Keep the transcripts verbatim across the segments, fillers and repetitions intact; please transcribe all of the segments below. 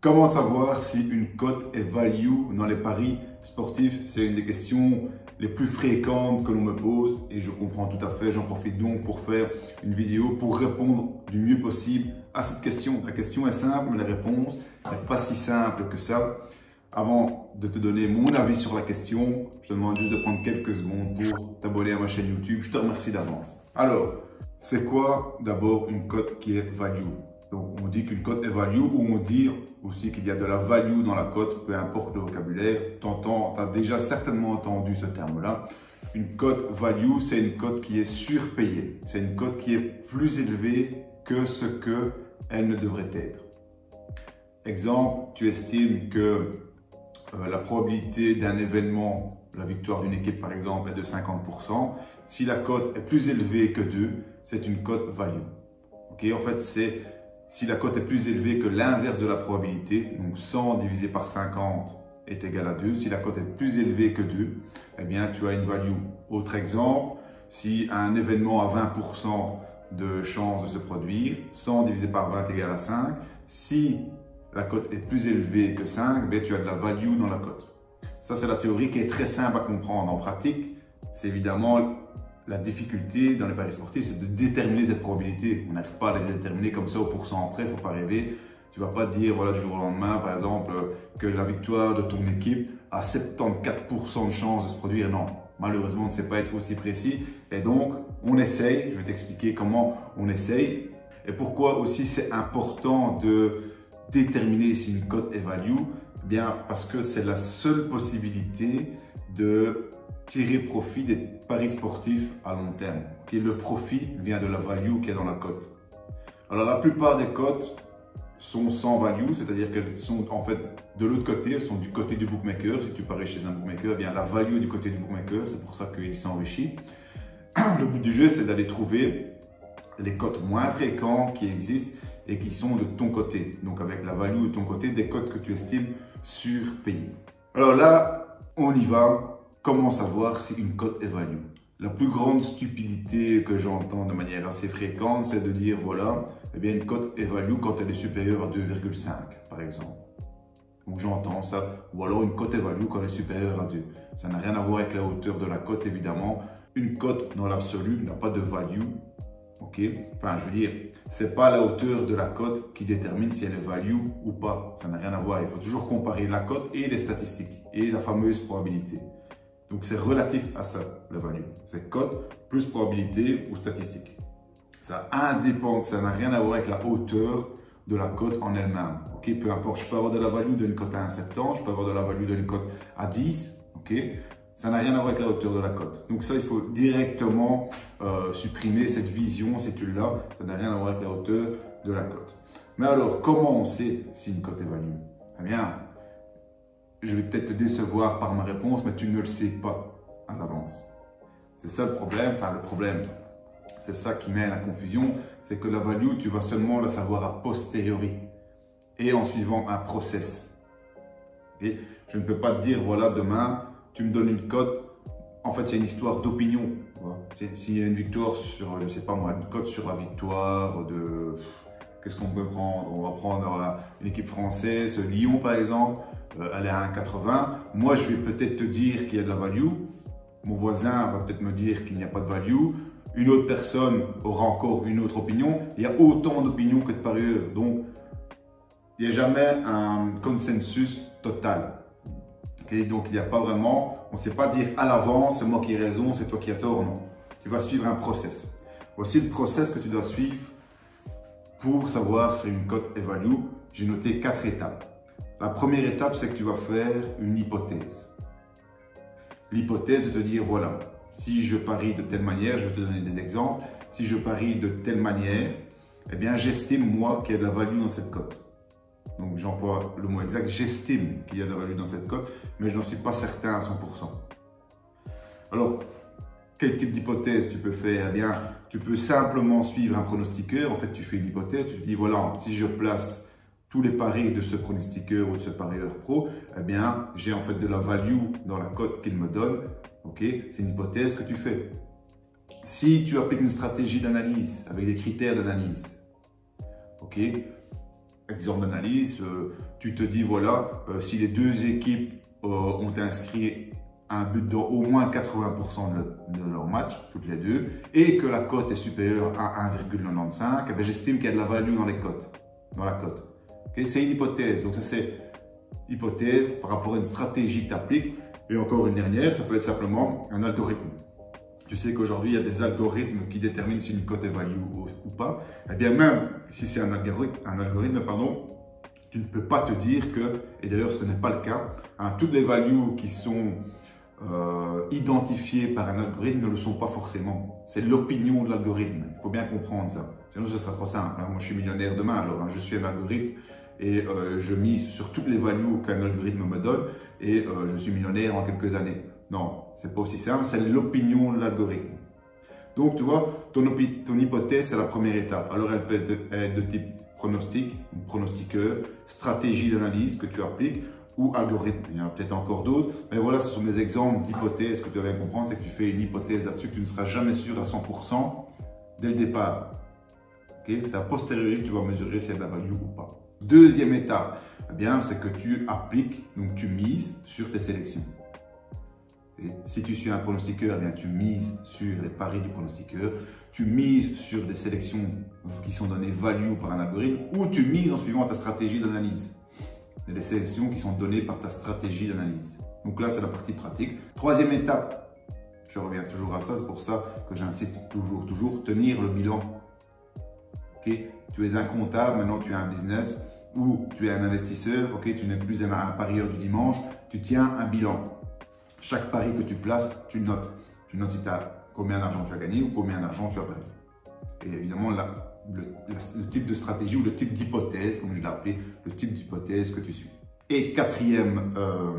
Comment savoir si une cote est value dans les paris sportifs? C'est une des questions les plus fréquentes que l'on me pose et je comprends tout à fait. J'en profite donc pour faire une vidéo pour répondre du mieux possible à cette question. La question est simple, mais la réponse n'est pas si simple que ça. Avant de te donner mon avis sur la question, je te demande juste de prendre quelques secondes pour t'abonner à ma chaîne YouTube. Je te remercie d'avance. Alors, c'est quoi d'abord une cote qui est value? Donc, on dit qu'une cote est value ou on dit aussi qu'il y a de la value dans la cote, peu importe le vocabulaire. Tu as déjà certainement entendu ce terme-là. Une cote value, c'est une cote qui est surpayée. C'est une cote qui est plus élevée que ce qu'elle ne devrait être. Exemple, tu estimes que euh, la probabilité d'un événement, la victoire d'une équipe par exemple, est de cinquante pour cent. Si la cote est plus élevée que deux, c'est une cote value. Okay? En fait, c'est si la cote est plus élevée que l'inverse de la probabilité, donc cent divisé par cinquante est égal à deux. Si la cote est plus élevée que deux, eh bien tu as une value. Autre exemple, si un événement a vingt pour cent de chance de se produire, cent divisé par vingt égale à cinq. Si la cote est plus élevée que cinq, eh bien, tu as de la value dans la cote. Ça, c'est la théorie qui est très simple à comprendre. En pratique, c'est évidemment la difficulté dans les paris sportifs, c'est de déterminer cette probabilité. On n'arrive pas à la déterminer comme ça au pourcent près, il ne faut pas rêver. Tu ne vas pas dire voilà, du jour au lendemain, par exemple, que la victoire de ton équipe a soixante-quatorze pour cent de chance de se produire. Non, malheureusement, on ne sait pas être aussi précis. Et donc, on essaye, je vais t'expliquer comment on essaye. Et pourquoi aussi c'est important de déterminer si une cote est value. Eh bien, parce que c'est la seule possibilité de tirer profit des paris sportifs à long terme. Okay? Le profit vient de la value qui est dans la cote. Alors la plupart des cotes sont sans value, c'est-à-dire qu'elles sont en fait de l'autre côté, elles sont du côté du bookmaker. Si tu paries chez un bookmaker, eh bien la value est du côté du bookmaker, c'est pour ça qu'il s'enrichit. Le but du jeu, c'est d'aller trouver les cotes moins fréquentes qui existent et qui sont de ton côté. Donc avec la value de ton côté, des cotes que tu estimes surpayées. Alors là, on y va. Comment savoir si une cote est value? La plus grande stupidité que j'entends de manière assez fréquente, c'est de dire voilà, eh bien une cote est value quand elle est supérieure à deux virgule cinq par exemple. Donc j'entends ça. Ou alors une cote est value quand elle est supérieure à deux. Ça n'a rien à voir avec la hauteur de la cote évidemment. Une cote dans l'absolu n'a pas de value. Ok, enfin, je veux dire, c'est pas la hauteur de la cote qui détermine si elle est value ou pas. Ça n'a rien à voir. Il faut toujours comparer la cote et les statistiques et la fameuse probabilité. Donc, c'est relatif à ça, la value. C'est cote plus probabilité ou statistique. Ça indépend, ça n'a rien à voir avec la hauteur de la cote en elle-même. Ok, peu importe, je peux avoir de la value d'une cote à un virgule soixante-dix, je peux avoir de la value d'une cote à dix. Ok, ça n'a rien à voir avec la hauteur de la cote. Donc ça, il faut directement euh, supprimer cette vision, si tu l'as, ça n'a rien à voir avec la hauteur de la cote. Mais alors, comment on sait si une cote est value? Eh bien, je vais peut-être te décevoir par ma réponse, mais tu ne le sais pas à l'avance. C'est ça le problème, enfin le problème, c'est ça qui met à la confusion, c'est que la value, tu vas seulement la savoir a posteriori et en suivant un process. Okay? Je ne peux pas te dire, voilà, demain, tu me donnes une cote. En fait, c'est une histoire d'opinion. S'il y a une victoire sur, je ne sais pas moi, une cote sur la victoire de... Qu'est-ce qu'on peut prendre? On va prendre une équipe française, Lyon par exemple, euh, elle est à un virgule quatre-vingts. Moi, je vais peut-être te dire qu'il y a de la value. Mon voisin va peut-être me dire qu'il n'y a pas de value. Une autre personne aura encore une autre opinion. Il y a autant d'opinions que de parieurs. Donc, il n'y a jamais un consensus total. Okay? Donc, il n'y a pas vraiment, on ne sait pas dire à l'avance, c'est moi qui ai raison, c'est toi qui as tort. Non. Tu vas suivre un process. Voici le process que tu dois suivre pour savoir si une cote est value. J'ai noté quatre étapes. La première étape, c'est que tu vas faire une hypothèse. L'hypothèse de te dire, voilà, si je parie de telle manière, je vais te donner des exemples. Si je parie de telle manière, eh bien, j'estime, moi, qu'il y a de la value dans cette cote. Donc, j'emploie le mot exact, j'estime qu'il y a de la value dans cette cote, mais je n'en suis pas certain à cent pour cent. Alors, quel type d'hypothèse tu peux faire? Eh bien, tu peux simplement suivre un pronostiqueur. En fait, tu fais une hypothèse, tu te dis, voilà, si je place tous les paris de ce pronostiqueur ou de ce parieur pro, eh bien, j'ai en fait de la value dans la cote qu'il me donne. Ok, c'est une hypothèse que tu fais. Si tu appliques une stratégie d'analyse avec des critères d'analyse, ok, exemple d'analyse, euh, tu te dis, voilà, euh, si les deux équipes euh, ont inscrit un but dans au moins quatre-vingts pour cent de, le, de leur match, toutes les deux, et que la cote est supérieure à un virgule quatre-vingt-quinze, eh j'estime qu'il y a de la value dans les cotes, dans la cote. Okay? C'est une hypothèse. Donc ça c'est hypothèse par rapport à une stratégie que tu appliques. Et encore une dernière, ça peut être simplement un algorithme. Tu sais qu'aujourd'hui, il y a des algorithmes qui déterminent si une cote est value ou, ou pas. Eh bien, même si c'est un algorithme, un algorithme pardon, tu ne peux pas te dire que, et d'ailleurs ce n'est pas le cas, hein, toutes les values qui sont euh, identifiées par un algorithme ne le sont pas forcément. C'est l'opinion de l'algorithme. Il faut bien comprendre ça. Sinon, ce sera trop simple. Hein. Moi, je suis millionnaire demain, alors hein, je suis un algorithme et euh, je mise sur toutes les values qu'un algorithme me donne et euh, je suis millionnaire en quelques années. Non, c'est pas aussi simple, c'est l'opinion de l'algorithme. Donc, tu vois, ton, ton hypothèse, c'est la première étape. Alors, elle peut être de, être de type pronostic, pronostiqueur, stratégie d'analyse que tu appliques ou algorithme. Il y en a peut-être encore d'autres, mais voilà, ce sont des exemples d'hypothèses que tu dois bien comprendre. C'est que tu fais une hypothèse là-dessus que tu ne seras jamais sûr à cent pour cent dès le départ. Okay? C'est a posteriori que tu vas mesurer s'il y a de la value ou pas. Deuxième étape, eh bien, c'est que tu appliques, donc tu mises sur tes sélections. Et si tu suis un pronostiqueur, eh bien, tu mises sur les paris du pronostiqueur, tu mises sur des sélections qui sont données value par un algorithme ou tu mises en suivant ta stratégie d'analyse. Les sélections qui sont données par ta stratégie d'analyse. Donc là, c'est la partie pratique. Troisième étape, je reviens toujours à ça, c'est pour ça que j'insiste toujours, toujours, tenir le bilan. Okay? Tu es un comptable, maintenant tu as un business ou tu es un investisseur, okay? Tu n'es plus un, un parieur du dimanche, tu tiens un bilan. Chaque pari que tu places, tu notes. Tu notes si tu as combien d'argent tu as gagné ou combien d'argent tu as perdu. Et évidemment, la, le, la, le type de stratégie ou le type d'hypothèse, comme je l'ai appelé, le type d'hypothèse que tu suis. Et quatrième euh,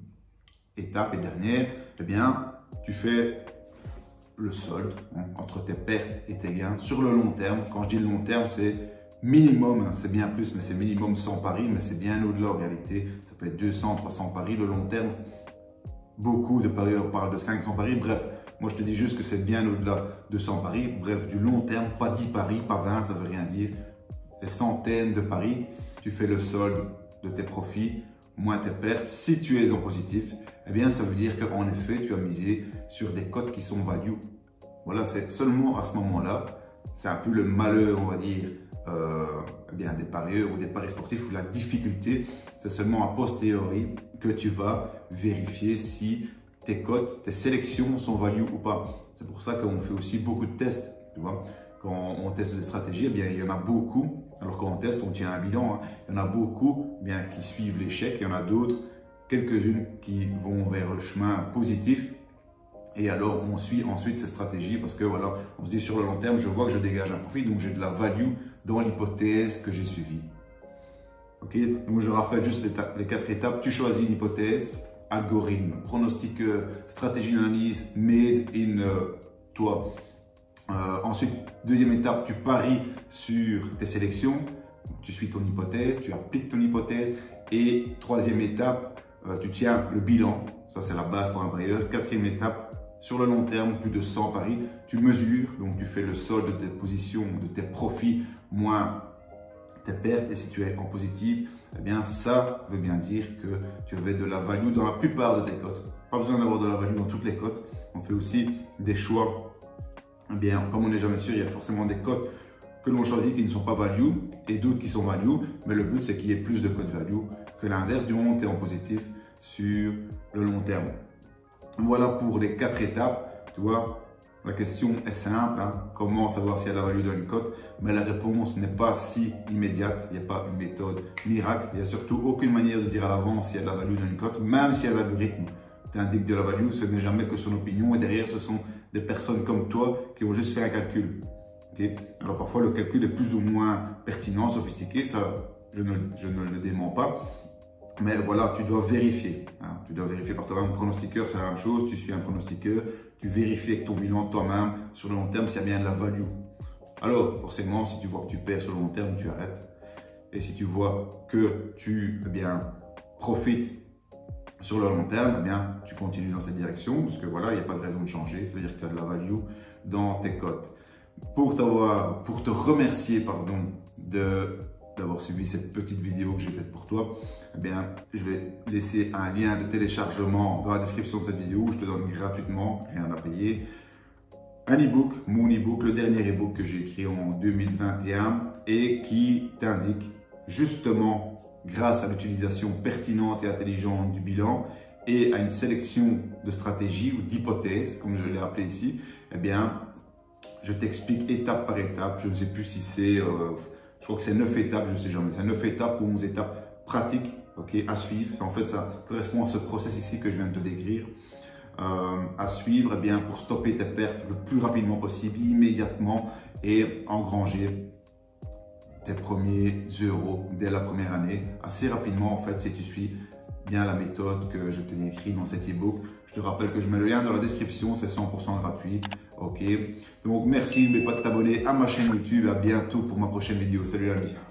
étape et dernière, eh bien, tu fais le solde hein, entre tes pertes et tes gains sur le long terme. Quand je dis le long terme, c'est minimum, hein, c'est bien plus, mais c'est minimum cent paris, mais c'est bien au-delà en réalité. Ça peut être deux cents, trois cents paris, le long terme. Beaucoup de parieurs parlent de cinq cents paris, bref. Moi, je te dis juste que c'est bien au-delà de cent paris. Bref, du long terme, pas dix paris, pas vingt, ça ne veut rien dire. Des centaines de paris. Tu fais le solde de tes profits, moins tes pertes. Si tu es en positif, eh bien, ça veut dire qu'en effet, tu as misé sur des cotes qui sont value. Voilà, c'est seulement à ce moment-là, c'est un peu le malheur, on va dire, euh, eh bien, des parieurs ou des paris sportifs, où la difficulté, c'est seulement a posteriori que tu vas vérifier si tes cotes, tes sélections sont value ou pas. C'est pour ça qu'on fait aussi beaucoup de tests, tu vois. Quand on teste des stratégies, eh bien, il y en a beaucoup. Alors quand on teste, on tient un bilan. Hein. Il y en a beaucoup eh bien, qui suivent l'échec. Il y en a d'autres, quelques-unes qui vont vers le chemin positif. Et alors, on suit ensuite ces stratégies parce que voilà, on se dit sur le long terme, je vois que je dégage un profit, donc j'ai de la value dans l'hypothèse que j'ai suivie. Ok, donc je rappelle juste les, les quatre étapes. Tu choisis une hypothèse, algorithme, pronostiqueur, stratégie d'analyse, made in euh, toi. Euh, ensuite, deuxième étape, tu paries sur tes sélections, tu suis ton hypothèse, tu appliques ton hypothèse. Et troisième étape, euh, tu tiens le bilan, ça c'est la base pour un parieur. Quatrième étape, sur le long terme, plus de cent paris, tu mesures, donc tu fais le solde de tes positions, de tes profits, moins tes pertes. Et si tu es en positif, eh bien ça veut bien dire que tu avais de la value dans la plupart de tes cotes. Pas besoin d'avoir de la value dans toutes les cotes. On fait aussi des choix. Eh bien, comme on n'est jamais sûr, il y a forcément des cotes que l'on choisit qui ne sont pas value et d'autres qui sont value. Mais le but, c'est qu'il y ait plus de cotes value que l'inverse du moment où tu es en positif sur le long terme. Voilà pour les quatre étapes. Tu vois, la question est simple. Hein, comment savoir s'il y a de la value dans une cote? Mais la réponse n'est pas si immédiate. Il n'y a pas une méthode miracle. Il n'y a surtout aucune manière de dire à l'avance s'il y a de la value dans une cote. Même si un algorithme t'indique de la value, ce n'est jamais que son opinion. Et derrière, ce sont des personnes comme toi qui ont juste fait un calcul. Okay? Alors parfois, le calcul est plus ou moins pertinent, sophistiqué. Ça, je ne, je ne le dément pas. Mais voilà, tu dois vérifier. Hein. Tu dois vérifier par toi-même. Un pronostiqueur, c'est la même chose. Tu suis un pronostiqueur. Tu vérifies avec ton bilan toi-même sur le long terme s'il y a bien de la value. Alors, forcément, si tu vois que tu perds sur le long terme, tu arrêtes. Et si tu vois que tu eh bien, profites sur le long terme, eh bien, tu continues dans cette direction. Parce que voilà, il n'y a pas de raison de changer. Ça veut dire que tu as de la value dans tes cotes. Pour, pour te remercier pardon, de d'avoir suivi cette petite vidéo que j'ai faite pour toi. Eh bien, je vais laisser un lien de téléchargement dans la description de cette vidéo où je te donne gratuitement, rien à payer, un e-book, mon e-book, le dernier e-book que j'ai écrit en deux mille vingt et un et qui t'indique justement, grâce à l'utilisation pertinente et intelligente du bilan et à une sélection de stratégies ou d'hypothèses, comme je l'ai appelé ici, eh bien, je t'explique étape par étape. Je ne sais plus si c'est, euh, je crois que c'est neuf étapes, je ne sais jamais. C'est neuf étapes ou onze étapes pratiques, ok, à suivre. En fait, ça correspond à ce process ici que je viens de te décrire. Euh, à suivre, eh bien, pour stopper tes pertes le plus rapidement possible, immédiatement, et engranger tes premiers euros dès la première année, assez rapidement en fait, si tu suis bien la méthode que je te décris dans cet e-book. Je te rappelle que je mets le lien dans la description, c'est cent pour cent gratuit. Ok, donc merci, n'oublie pas de t'abonner à ma chaîne YouTube. À bientôt pour ma prochaine vidéo. Salut l'ami.